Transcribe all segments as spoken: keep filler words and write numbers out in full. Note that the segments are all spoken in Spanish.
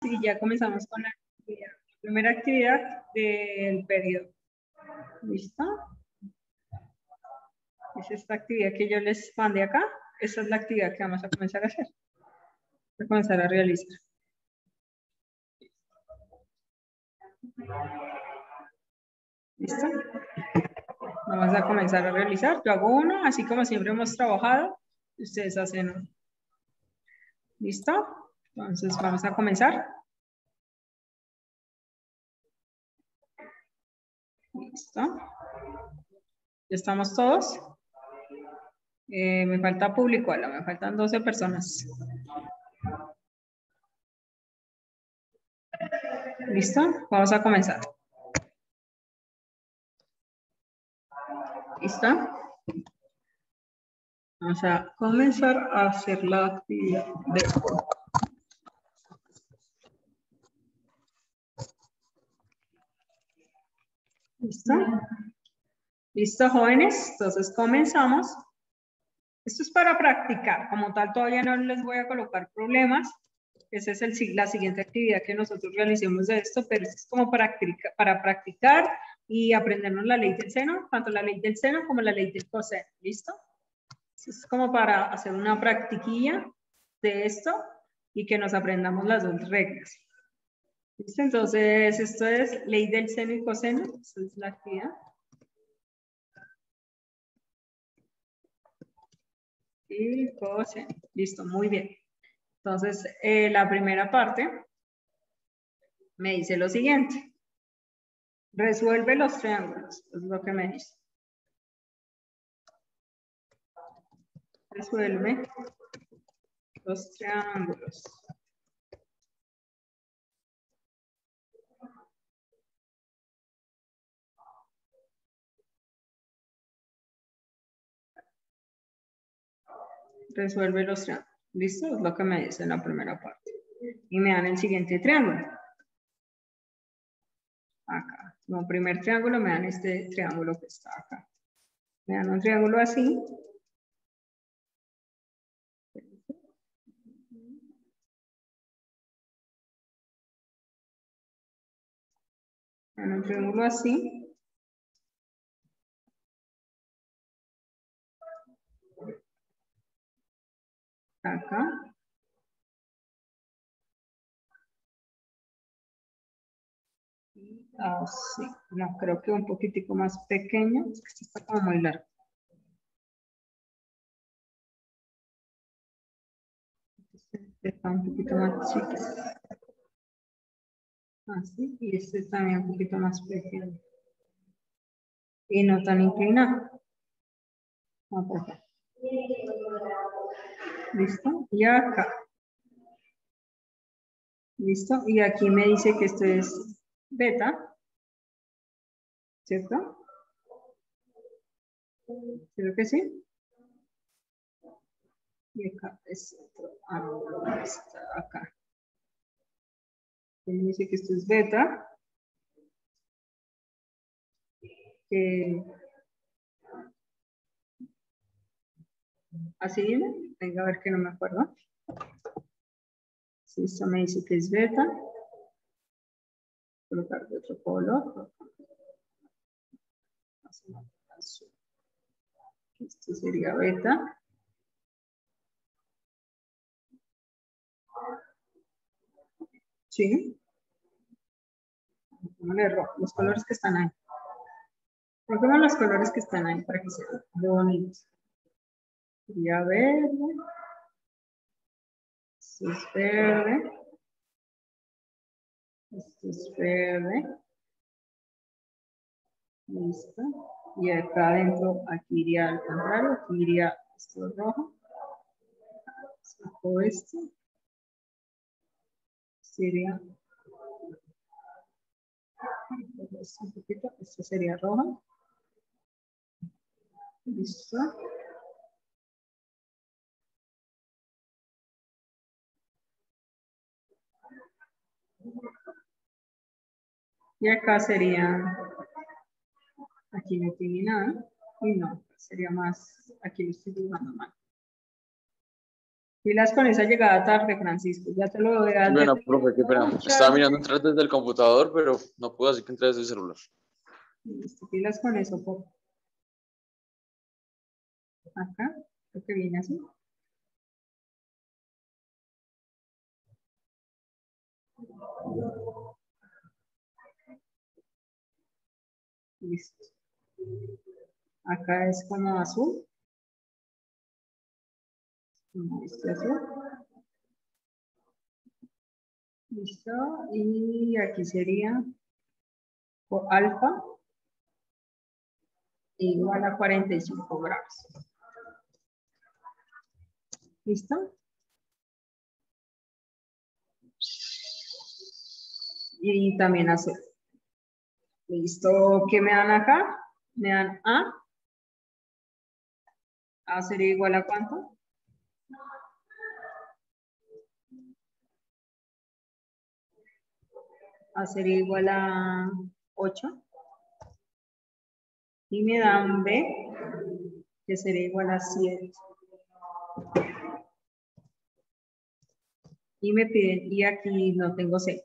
y ya comenzamos con la actividad. La primera actividad del periodo. ¿Listo? Es esta actividad que yo les mandé acá. Esta es la actividad que vamos a comenzar a hacer. A comenzar a realizar. ¿Listo? Vamos a comenzar a realizar. Yo hago uno, así como siempre hemos trabajado. Ustedes hacen uno. ¿Listo? Entonces vamos a comenzar. ¿Listo? ¿Ya estamos todos? Eh, me falta público, ala, me faltan doce personas. ¿Listo? Vamos a comenzar. ¿Listo? Vamos a comenzar a hacer la actividad de hoy. ¿Listo? ¿Listo, jóvenes? Entonces comenzamos. Esto es para practicar. Como tal, todavía no les voy a colocar problemas. Esa es el, la siguiente actividad que nosotros realicemos de esto, pero es como para, para practicar y aprendernos la ley del seno, tanto la ley del seno como la ley del coseno. ¿Listo? Es como para hacer una practiquilla de esto y que nos aprendamos las dos reglas. ¿Listo? Entonces, esto es ley del seno y coseno. Esta es la actividad. Y coseno. Listo, muy bien. Entonces, eh, la primera parte me dice lo siguiente. Resuelve los triángulos. Es lo que me dice. Resuelve los triángulos. Resuelve los triángulos. ¿Listo? Es lo que me dice en la primera parte. Y me dan el siguiente triángulo. Acá. Como primer triángulo me dan este triángulo que está acá. Me dan un triángulo así. Me dan un triángulo así. Acá. Así. No, creo que un poquitico más pequeño. Es que este está como muy largo. Este está un poquito más chiquito. Así. Y este también un poquito más pequeño. Y no tan inclinado. Vamos por acá. ¿Listo? Y acá. ¿Listo? Y aquí me dice que esto es beta. ¿Cierto? Creo que sí. Y acá es otro ángulo. Está acá. Me dice que esto es beta. Que así viene. Venga a ver que no me acuerdo. Si esto me dice que es beta. Colocar de otro color. Esto sería beta. Sí. Los colores que están ahí. Pongan los colores que están ahí para que se vean bonitos. Sería verde. Esto es verde. Esto es verde. Listo. Y acá adentro, aquí iría al contrario. Aquí iría esto rojo. Saco esto. Sería un poquito. Esto sería rojo. Listo. Y acá sería, aquí no tiene nada. Y no, sería más, aquí lo estoy dibujando mal. Pilas con esa llegada tarde, Francisco. Ya te lo voy a Bueno, advertir. profe, qué pena. Muchas Estaba mirando entrar desde el computador, pero no puedo, así que entré desde el celular. Listo, pilas con eso, por acá, creo que viene así. Listo. Acá es como azul. Este azul. Listo. Y aquí sería o alfa igual a cuarenta y cinco grados. ¿Listo? Y también azul. Listo. ¿Qué me dan acá? Me dan A. A sería igual a ¿cuánto? A sería igual a ocho. Y me dan B, que sería igual a siete. Y me piden, y aquí no tengo C.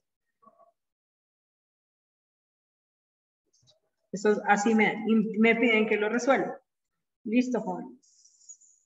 Eso así me, y me piden que lo resuelva. Listo, jóvenes.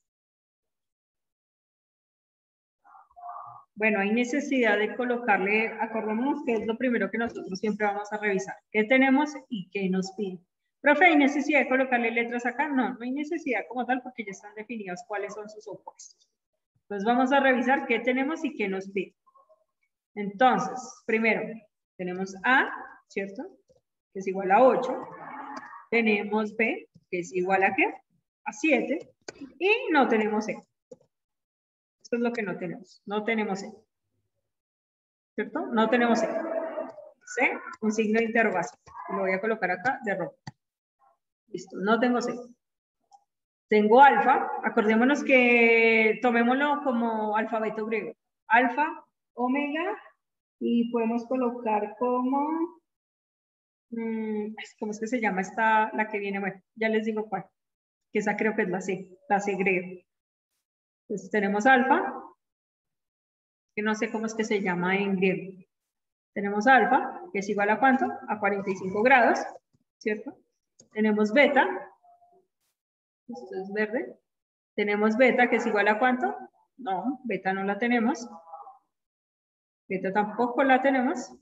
Bueno, hay necesidad de colocarle, acordémonos que es lo primero que nosotros siempre vamos a revisar. ¿Qué tenemos y qué nos piden? Profe, ¿hay necesidad de colocarle letras acá? No, no hay necesidad como tal porque ya están definidos cuáles son sus opuestos. Entonces vamos a revisar qué tenemos y qué nos piden. Entonces, primero, tenemos A, ¿cierto? Que es igual a ocho. Tenemos B, que es igual a ¿qué? A siete. Y no tenemos C. Esto es lo que no tenemos. No tenemos C. ¿Cierto? No tenemos C. C, un signo de interrogación. Lo voy a colocar acá de rojo. Listo, no tengo C. Tengo alfa. Acordémonos que tomémoslo como alfabeto griego. Alfa, omega, y podemos colocar como... ¿Cómo es que se llama esta, la que viene? Bueno, ya les digo cuál. Que esa creo que es la C, la C griega. Entonces tenemos alfa, que no sé cómo es que se llama en griego. Tenemos alfa, que es igual a ¿cuánto? A cuarenta y cinco grados, ¿cierto? Tenemos beta, esto es verde. Tenemos beta, que es igual a ¿cuánto? No, beta no la tenemos. Beta tampoco la tenemos.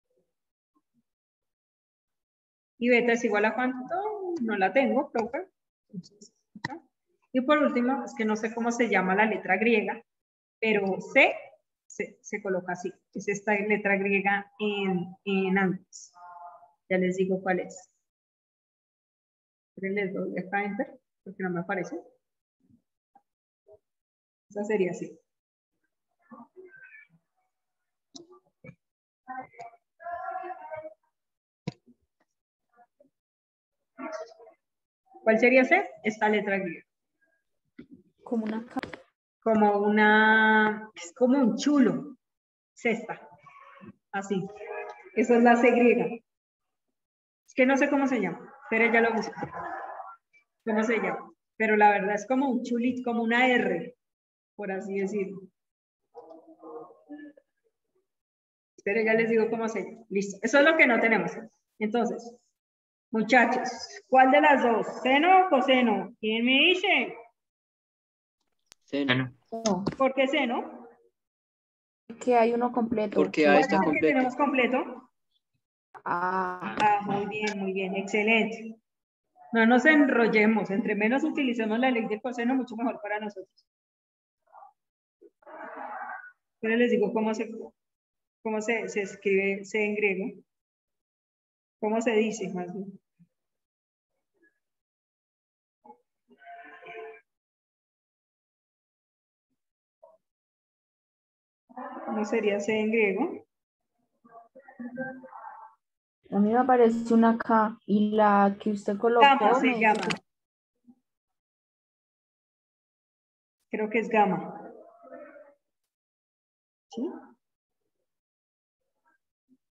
Y beta es igual a ¿cuánto? No la tengo, profe. Entonces, acá. Y por último, es que no sé cómo se llama la letra griega, pero C se, se coloca así. Es esta letra griega en, en antes. Ya les digo cuál es. Les doy acá enter, porque no me aparece. Esa sería así. ¿Cuál sería C? Esta letra griega. Como una K. Como una, es como un chulo. Cesta. Así. Esa es la C griega. Es que no sé cómo se llama, pero ya lo busco. ¿Cómo se llama? Pero la verdad es como un chulito, como una R, por así decirlo. Pero ya les digo cómo se llama. Listo. Eso es lo que no tenemos. Entonces, muchachos, ¿cuál de las dos? ¿Seno o coseno? ¿Quién me dice? Seno. No, ¿Por qué seno? que hay uno completo. Porque A ¿Cuál está es el que completo. tenemos completo? Ah, Ah, muy bien, muy bien, excelente. No nos enrollemos, entre menos utilicemos la ley de coseno, mucho mejor para nosotros. Pero les digo cómo se, cómo se, se escribe C en griego. ¿Cómo se dice más bien? ¿Cómo sería C en griego? a mí me aparece una K y la que usted Gamma colocó se me dice llama. que Creo que es gamma. ¿Sí?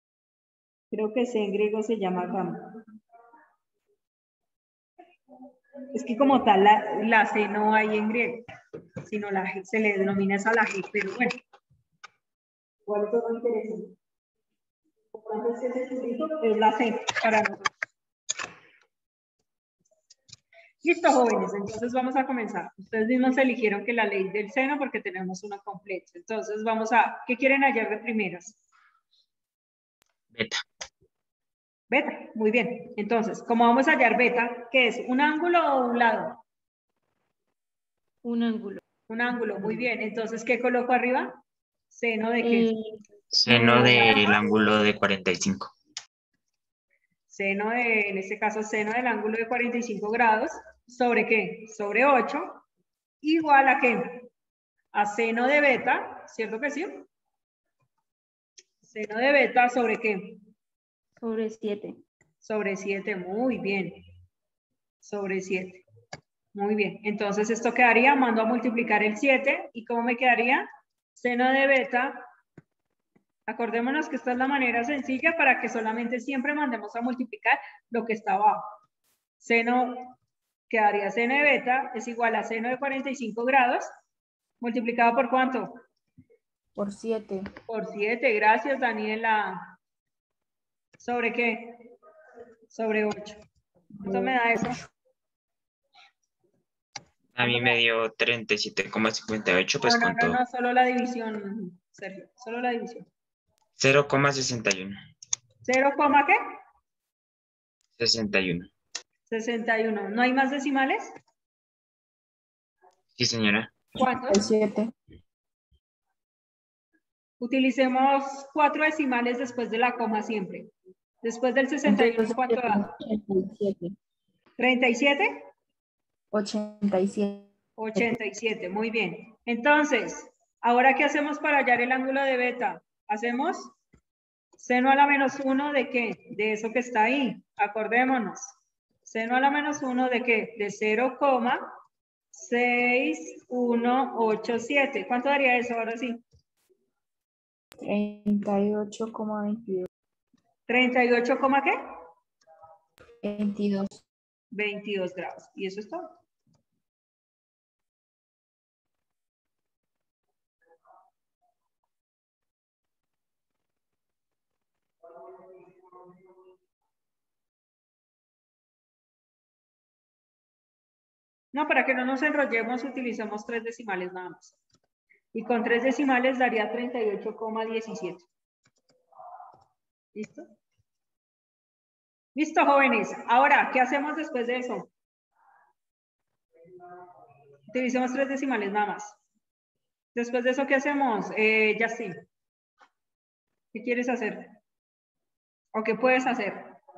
Creo que C en griego se llama gamma. Es que como tal la, la C no hay en griego, sino la G, se le denomina esa la G, pero bueno. ¿Cuál es lo interesante? Entonces, ese sufijo es la C para nosotros. Listo, jóvenes, entonces vamos a comenzar. Ustedes mismos eligieron que la ley del seno porque tenemos una completa. Entonces vamos a, ¿qué quieren hallar de primeras? Beta. Beta, muy bien. Entonces, como vamos a hallar beta, ¿qué es? ¿Un ángulo o un lado? Un ángulo. Un ángulo, muy bien. Entonces, ¿qué coloco arriba? ¿Seno de qué? Eh, Seno del ángulo de cuarenta y cinco. Seno de, en este caso, seno del ángulo de cuarenta y cinco grados. ¿Sobre qué? Sobre ocho. Igual a qué? A seno de beta, ¿cierto que sí? Seno de beta sobre qué? sobre siete. Sobre siete, muy bien. Sobre siete. Muy bien. Entonces esto quedaría, mando a multiplicar el siete. ¿Y cómo me quedaría? Seno de beta. Acordémonos que esta es la manera sencilla para que solamente siempre mandemos a multiplicar lo que está abajo. Seno, quedaría seno de beta es igual a seno de cuarenta y cinco grados. ¿Multiplicado por cuánto? Por siete. Por siete. Gracias, Daniela. ¿Sobre qué? Sobre ocho. ¿Cuánto me da eso? A mí me dio treinta y siete coma cincuenta y ocho, pues No, no, con no, todo. no, solo la división, Sergio, solo la división. cero coma sesenta y uno. ¿cero, qué? sesenta y uno. sesenta y uno. ¿No hay más decimales? Sí, señora. ¿Cuántos? siete. Utilicemos cuatro decimales después de la coma siempre. Después del sesenta y uno, Entonces, ¿cuánto da? ochenta y siete. ¿treinta y siete? ochenta y siete. ochenta y siete, muy bien. Entonces, ¿ahora qué hacemos para hallar el ángulo de beta? Hacemos seno a la menos uno de qué? De eso que está ahí. Acordémonos. Seno a la menos uno de qué? De cero coma seis uno ocho siete. ¿Cuánto daría eso ahora sí? treinta y ocho coma veintidós. ¿treinta y ocho, qué? veintidós. veintidós grados. Y eso es todo. No, para que no nos enrollemos, utilizamos tres decimales nada más. Y con tres decimales daría treinta y ocho coma diecisiete. ¿Listo? Listo, jóvenes. Ahora, ¿qué hacemos después de eso? Utilicemos tres decimales nada más. Después de eso, ¿qué hacemos? Eh, ya sí. ¿Qué quieres hacer? ¿O qué puedes hacer?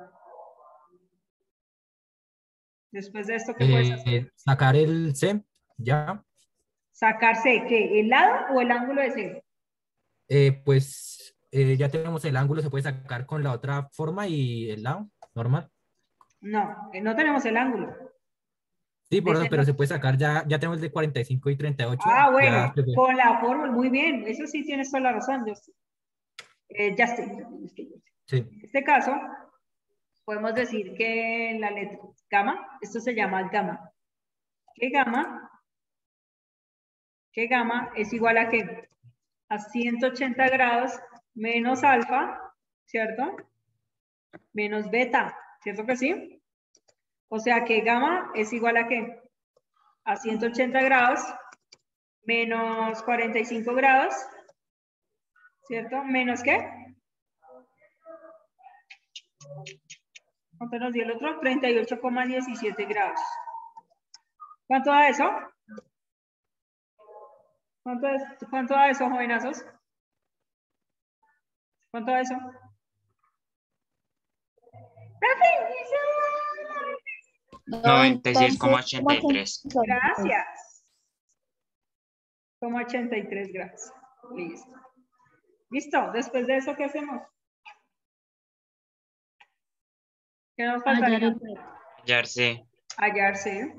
Después de esto, ¿qué Eh, puedes hacer? sacar el C, ya. ¿Sacarse qué? ¿El lado o el ángulo de C? Eh, pues eh, ya tenemos el ángulo, se puede sacar con la otra forma y el lado, normal. No, eh, no tenemos el ángulo. Sí, por eso, Desde pero se los- puede sacar, ya, ya tenemos el de cuarenta y cinco y treinta y ocho, Ah, ya bueno, se puede. con la fórmula, muy bien. Eso sí tienes toda la razón, Justin. Eh, ya sé. Sí. En este caso, podemos decir que la letra gamma, esto se llama gamma. ¿Qué gamma? ¿Qué gamma es igual a qué? A ciento ochenta grados menos alfa, ¿cierto? Menos beta, ¿cierto que sí? O sea que gamma es igual a qué? A ciento ochenta grados menos cuarenta y cinco grados, ¿cierto? ¿Menos qué? ¿Cuánto nos dio el otro? treinta y ocho coma diecisiete grados. ¿Cuánto da eso? ¿Cuánto, es, ¿Cuánto da eso, jovenazos? ¿Cuánto da eso? noventa y seis coma ochenta y tres. Gracias. Como ochenta y tres grados. Listo. Listo. Después de eso, ¿qué hacemos? ¿Qué nos faltaría? Hallarse. Hallarse.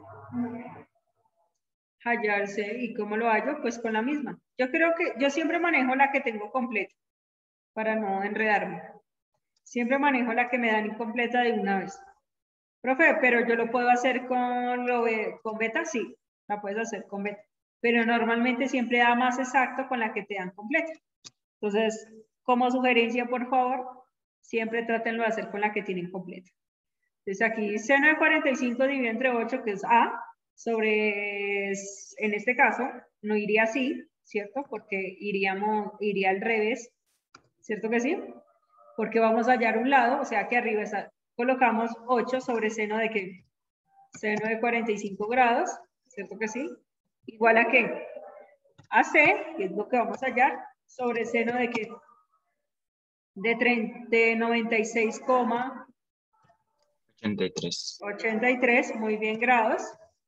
Hallarse. ¿Y cómo lo hallo? Pues con la misma. Yo creo que yo siempre manejo la que tengo completa para no enredarme. Siempre manejo la que me dan incompleta de una vez. Profe, pero yo lo puedo hacer con, lo, con beta, sí, la puedes hacer con beta, pero normalmente siempre da más exacto con la que te dan completa. Entonces, como sugerencia, por favor, siempre trátenlo de hacer con la que tienen completa. Entonces aquí seno de cuarenta y cinco dividido entre ocho, que es A, sobre, en este caso, no iría así, ¿cierto? Porque iríamos, iría al revés, ¿cierto que sí? Porque vamos a hallar un lado, o sea que arriba está, colocamos ocho sobre seno de que seno de cuarenta y cinco grados, ¿cierto que sí? Igual a qué? A C, que es lo que vamos a hallar, sobre seno de que de, de noventa y seis coma ochenta y tres. ochenta y tres, muy bien, grados.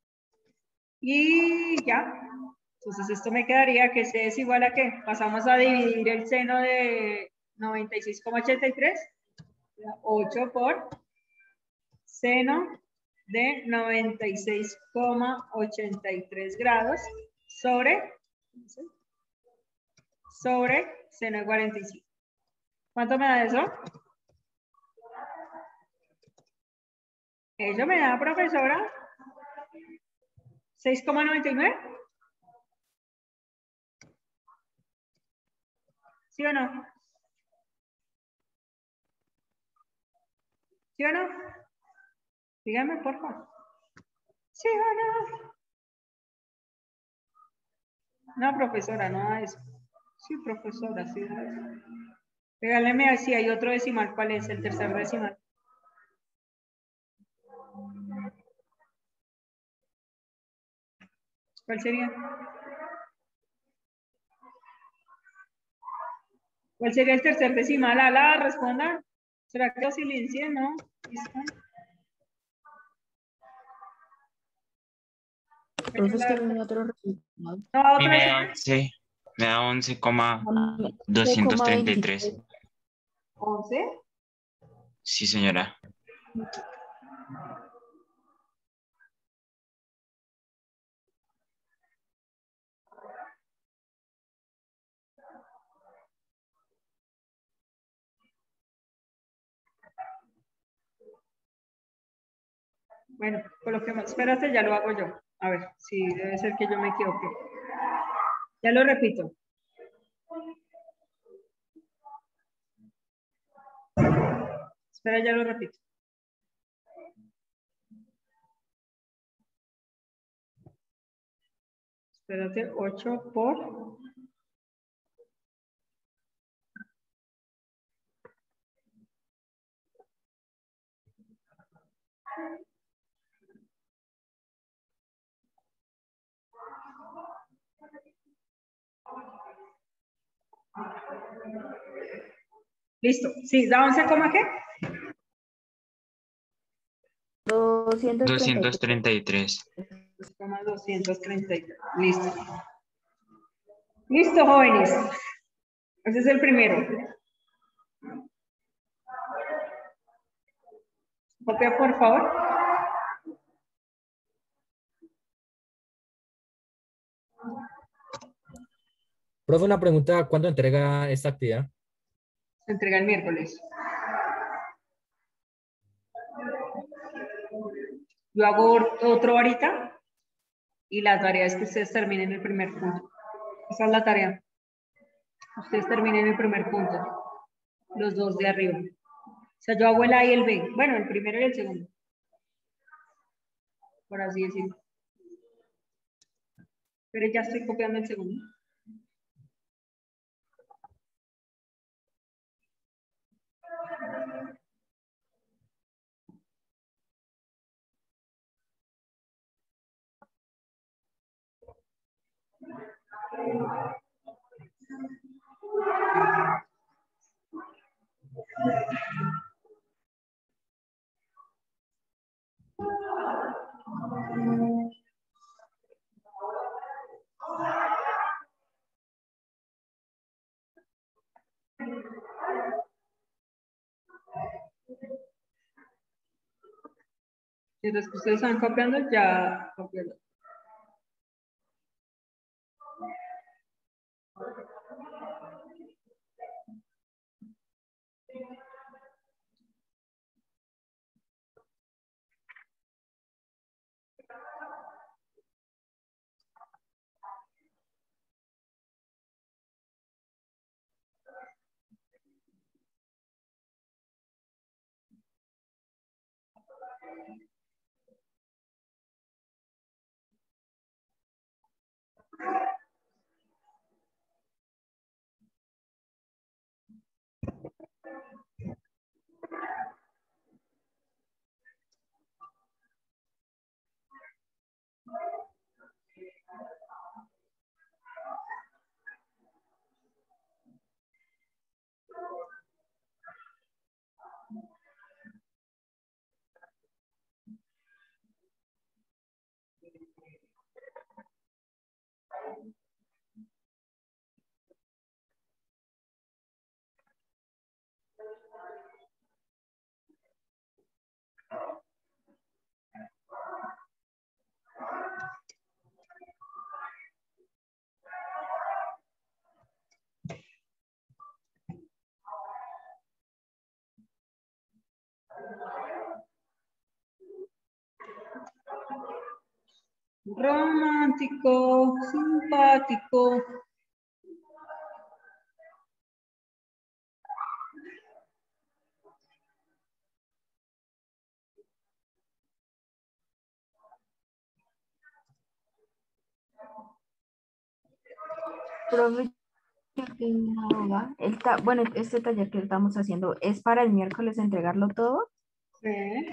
Y ya. Entonces esto me quedaría que C es igual a qué? Pasamos a dividir el seno de noventa y seis coma ochenta y tres. ocho por seno de noventa y seis coma ochenta y tres grados sobre, sobre seno de cuarenta y cinco. ¿Cuánto me da eso? Eso me da, profesora, seis coma noventa y nueve. ¿Sí o no? ¿Sí o no? Dígame, por favor. ¿Sí o no? No, profesora, no a eso. Sí, profesora, sí. Regáleme si hay otro decimal. ¿Cuál es el tercer decimal? ¿Cuál sería? ¿Cuál sería el tercer decimal? Ala, responda. ¿Será que lo silencié? No. ¿Listo? Profe, es que viene otro resultado. No, A mí otra me vez. da once, me da once coma once doscientos coma treinta y veintitrés. tres. once. Sí, señora. Bueno, coloquemos. Espérate, ya lo hago yo. A ver, sí, debe ser que yo me equivoqué. Ya lo repito. Espera, ya lo repito. Espérate, ocho por... Listo. Sí, da once coma qué? doscientos treinta y tres. doscientos treinta y tres. Listo. Listo, jóvenes. Ese es el primero. Copia, por favor. Profe, una pregunta, ¿cuándo entrega esta actividad? Se entrega el miércoles. Yo hago otro ahorita y la tarea es que ustedes terminen el primer punto. Esa es la tarea. Ustedes terminen el primer punto. Los dos de arriba. O sea, yo hago el A y el B. Bueno, el primero y el segundo. Por así decirlo. Pero ya estoy copiando el segundo. Mientras que ustedes están copiando, ya copiando. Romántico, simpático. Profe, yo tengo una duda. El ta- bueno, este taller que estamos haciendo, ¿es para el miércoles entregarlo todo? Sí.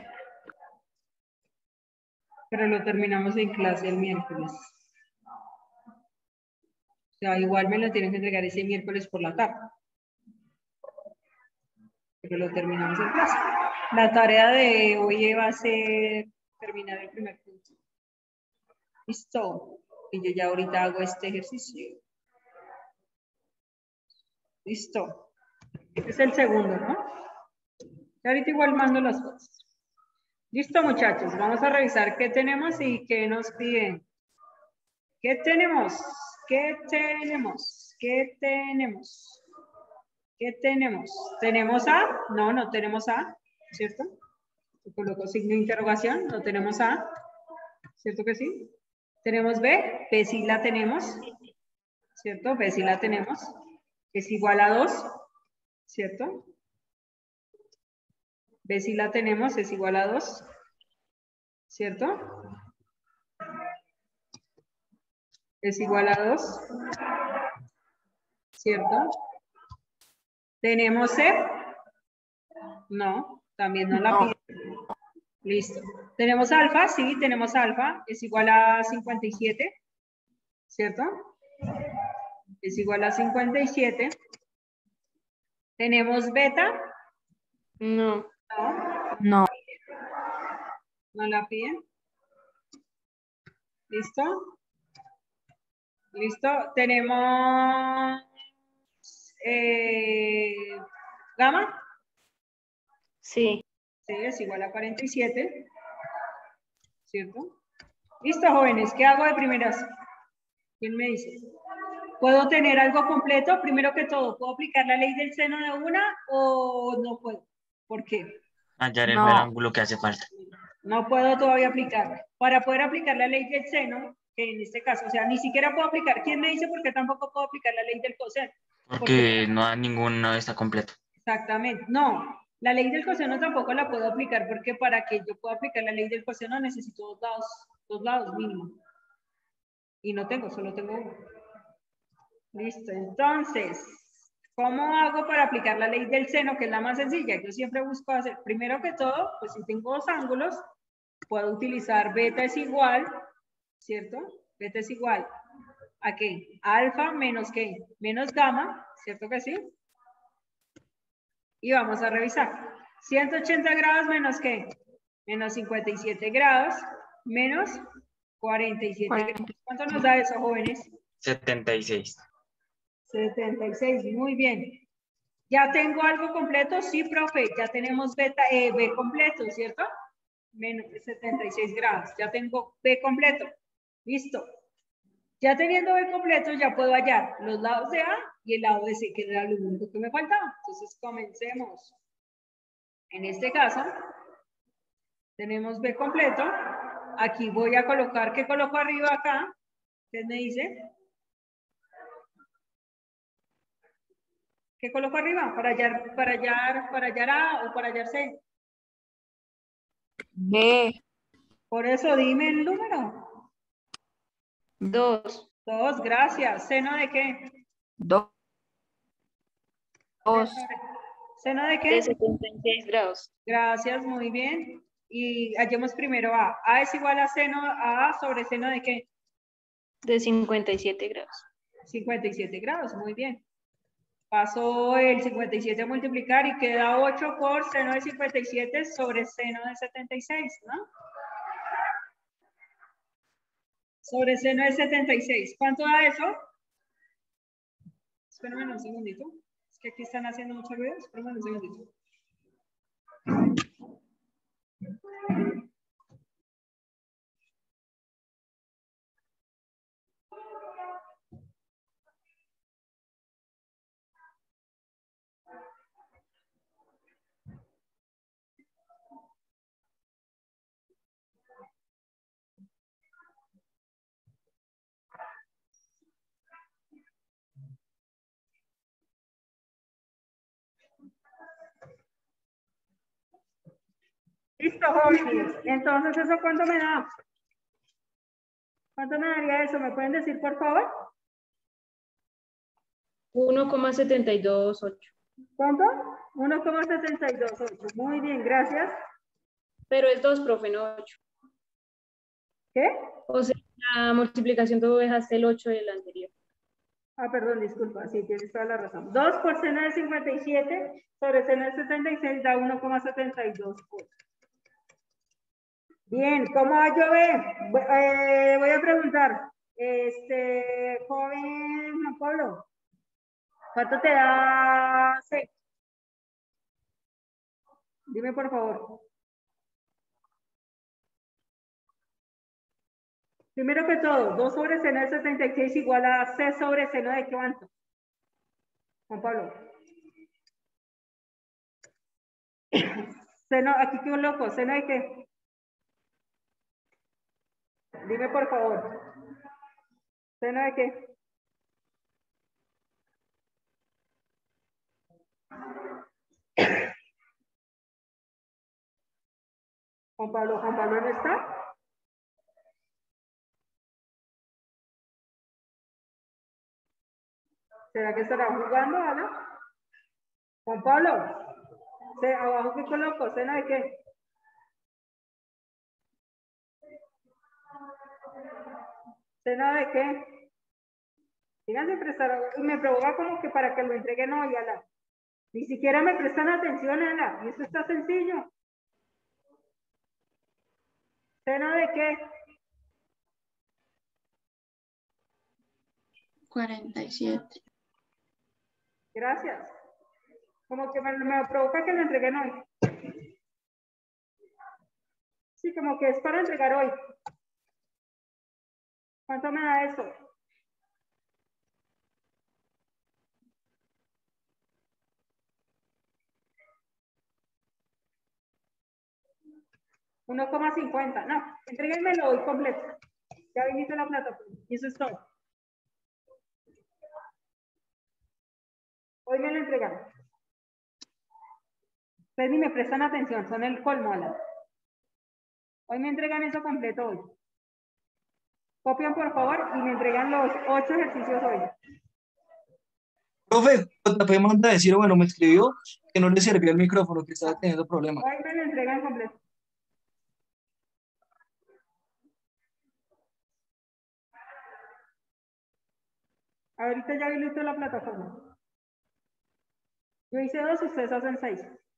Pero lo terminamos en clase el miércoles. O sea, igual me lo tienen que entregar ese miércoles por la tarde. Pero lo terminamos en clase. La tarea de hoy va a ser terminar el primer punto. Listo. Y yo ya ahorita hago este ejercicio. Listo. Este es el segundo, ¿no? Y ahorita igual mando las fotos. Listo, muchachos. Vamos a revisar qué tenemos y qué nos piden. ¿Qué tenemos? ¿Qué tenemos? ¿Qué tenemos? ¿Qué tenemos? ¿Tenemos A? No, no tenemos A, ¿cierto? Yo coloco signo de interrogación, no tenemos A, ¿cierto que sí? ¿Tenemos B? B sí la tenemos, ¿cierto? B sí la tenemos. Es igual a dos, ¿cierto? B sí la tenemos, es igual a dos, ¿cierto? Es igual a dos, ¿cierto? ¿Tenemos C? No, también no la pide. Listo. ¿Tenemos alfa? Sí, tenemos alfa. Es igual a cincuenta y siete, ¿cierto? Es igual a cincuenta y siete. ¿Tenemos beta? No. No. No. ¿No la piden? ¿Listo? ¿Listo? ¿Tenemos eh, gamma? Sí. Sí, es igual a cuarenta y siete, ¿cierto? Listo, jóvenes, ¿qué hago de primeras? ¿Quién me dice? ¿Puedo tener algo completo? Primero que todo, ¿puedo aplicar la ley del seno de una o no puedo? ¿Por qué? Hallar el No. ángulo que hace falta. No puedo todavía aplicarla. Para poder aplicar la ley del seno, que en este caso, o sea, ni siquiera puedo aplicar. ¿Quién me dice por qué tampoco puedo aplicar la ley del coseno? Porque no hay ninguno está completo. Exactamente. No, la ley del coseno tampoco la puedo aplicar porque para que yo pueda aplicar la ley del coseno necesito dos lados, dos lados mínimo. Y no tengo, solo tengo uno. Listo, entonces, ¿cómo hago para aplicar la ley del seno, que es la más sencilla? Yo siempre busco hacer, primero que todo, pues si tengo dos ángulos, puedo utilizar beta es igual, ¿cierto? Beta es igual a qué? Alfa menos qué? Menos gamma, ¿cierto que sí? Y vamos a revisar. ciento ochenta grados menos qué? Menos cincuenta y siete grados menos cuarenta y siete grados. ¿Cuánto nos da eso, jóvenes? setenta y seis. setenta y seis, muy bien. ¿Ya tengo algo completo? Sí, profe, ya tenemos beta, eh, B completo, ¿cierto? Menos setenta y seis grados, ya tengo B completo. Listo. Ya teniendo B completo, ya puedo hallar los lados de A y el lado de C, que era lo único que me faltaba. Entonces, comencemos. En este caso, tenemos B completo. Aquí voy a colocar, ¿qué coloco arriba acá? ¿Usted me dice? ¿Qué coloco arriba? ¿Para hallar, para hallar, para hallar A o para hallar C? B. Por eso dime el número. dos. Dos, gracias. ¿Seno de qué? Dos. ¿Seno de De qué? setenta y seis grados. Gracias, muy bien. Y hallemos primero A. A es igual a seno a A sobre seno de qué? De cincuenta y siete grados. cincuenta y siete grados, muy bien. Paso el cincuenta y siete a multiplicar y queda ocho por seno de cincuenta y siete sobre seno de setenta y seis, ¿no? Sobre seno de setenta y seis. ¿Cuánto da eso? Espérame un segundito. Es que aquí están haciendo mucho ruido. Espérame un segundito. Listo, jóvenes. Entonces, ¿eso cuánto me da? ¿Cuánto me daría eso? ¿Me pueden decir, por favor? uno coma setenta y dos ocho. ¿Cuánto? uno coma setenta y dos ocho. Muy bien, gracias. Pero es dos, profe, no ocho. ¿Qué? O sea, la multiplicación tú dejaste el ocho del anterior. Ah, perdón, disculpa. Sí, tienes toda la razón. dos por seno de cincuenta y siete sobre seno de setenta y seis da uno coma setenta y dos ocho. Bien, ¿cómo va a llover? Eh, voy a preguntar, este, joven Juan Pablo, ¿cuánto te da C? Dime por favor. Primero que todo, dos sobre seno de setenta y seis igual a C sobre seno de cuánto. Juan Pablo. Seno, aquí qué loco, ¿seno de qué? Dime por favor. ¿Seno de qué? Juan Pablo, Juan Pablo no está. ¿Será que estará jugando, Ana? Juan Pablo, ¿se, abajo qué coloco? ¿Seno de qué? ¿Seno de qué? Fíjense, prestar, y me provoca como que para que lo entreguen hoy, Ana. Ni siquiera me prestan atención, Ana, y eso está sencillo. ¿Seno de qué? cuarenta y siete. Gracias. Como que me, me provoca que lo entreguen hoy. Sí, como que es para entregar hoy. ¿Cuánto me da eso? uno coma cincuenta. No, entréguenmelo hoy completo. Ya viniste la plataforma. Y eso es todo. Hoy me lo entregan. Ustedes ni me prestan atención, son el colmo, Alan. Hoy me entregan eso completo hoy. Copian, por favor, y me entregan los ocho ejercicios hoy. Profe, J P manda a decir, bueno, me escribió que no le servía el micrófono, que estaba teniendo problemas. Hoy me lo entregan completo. Ahorita ya habilito la plataforma. Yo hice dos, ustedes hacen seis.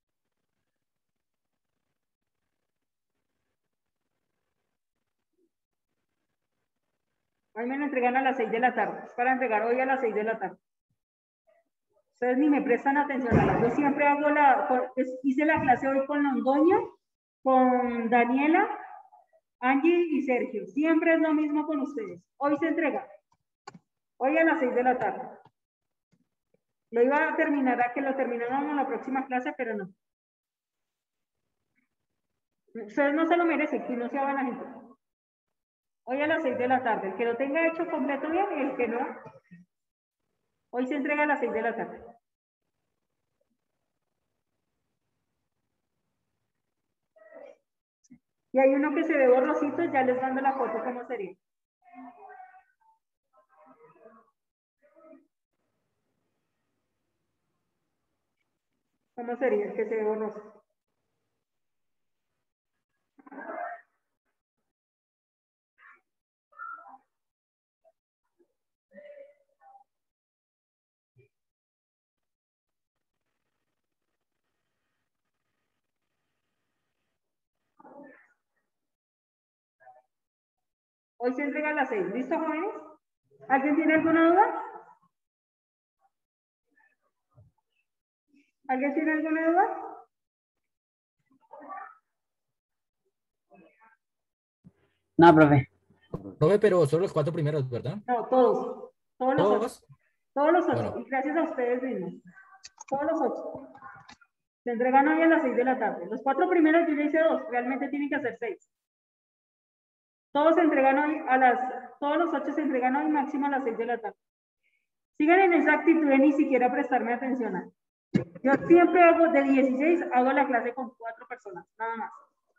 Hoy me lo entregan a las seis de la tarde. Es para entregar hoy a las seis de la tarde. Ustedes ni me prestan atención. Yo siempre hago la, hice la clase hoy con Londoño, con Daniela, Angie y Sergio. Siempre es lo mismo con ustedes. Hoy se entrega. Hoy a las seis de la tarde. Lo iba a terminar a que lo termináramos en la próxima clase, pero no. Ustedes no se lo merecen, que no sea buena gente. Hoy a las seis de la tarde. El que lo tenga hecho completo bien y el que no. Hoy se entrega a las seis de la tarde. Y hay uno que se ve borrosito, ya les mando la foto cómo sería. ¿Cómo sería el que se ve borroso? Hoy se entrega a las seis. ¿Listo, jóvenes? ¿Alguien tiene alguna duda? ¿Alguien tiene alguna duda? No, profe. Profe, pero solo los cuatro primeros, ¿verdad? No, todos. Todos los ¿Todos? ocho. Todos los ocho. Bueno. Y gracias a ustedes mismos. Todos los ocho. Se entregan hoy a las seis de la tarde. Los cuatro primeros yo ya hice dos. Realmente tienen que hacer seis. Todos se entregan hoy a las... Todos los ocho se entregan hoy máximo a las seis de la tarde. Sigan en esa actitud de ni siquiera prestarme atención a... Yo siempre hago de dieciséis, hago la clase con cuatro personas, nada más.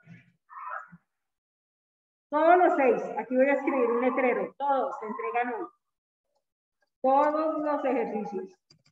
Todos los seis, aquí voy a escribir un letrero, todos se entregan hoy. Todos los ejercicios.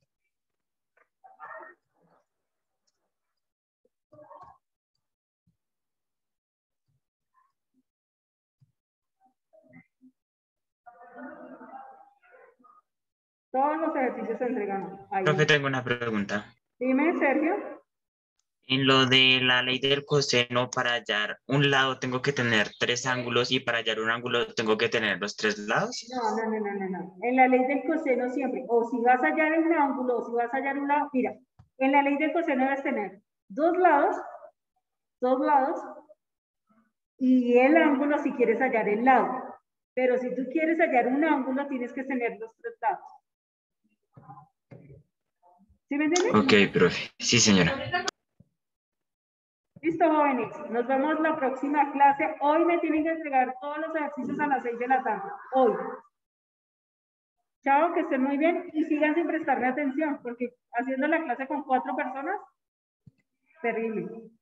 Todos los ejercicios se entregan hoy. Ahí. Profe, tengo una pregunta. Dime, Sergio. En lo de la ley del coseno, para hallar un lado tengo que tener tres ángulos y para hallar un ángulo tengo que tener los tres lados. No, no, no, no, no, no. En la ley del coseno siempre, o si vas a hallar un ángulo, o si vas a hallar un lado, mira, en la ley del coseno debes tener dos lados, dos lados, y el ángulo si quieres hallar el lado. Pero si tú quieres hallar un ángulo, tienes que tener los tres lados. ¿Sí me entiendes? Ok, profe. Sí, señora. Listo, jóvenes. Nos vemos la próxima clase. Hoy me tienen que entregar todos los ejercicios a las seis de la tarde. Hoy. Chao, que estén muy bien y sigan sin prestarme atención, porque haciendo la clase con cuatro personas, terrible.